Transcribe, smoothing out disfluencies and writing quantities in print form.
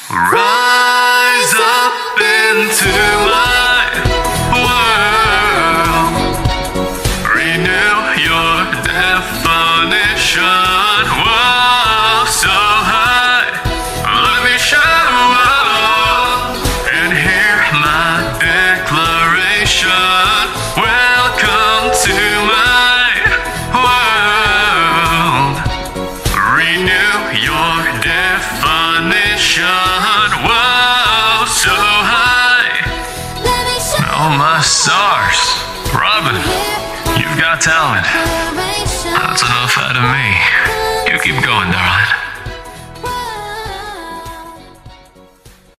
Rise up into my world. Renew your definition. Whoa, so high. Let me show up and hear my declaration. Welcome to my world. Renew your definition. Whoa, so high. Oh my stars. Robin, you've got talent. That's enough out of me. You keep going, darling.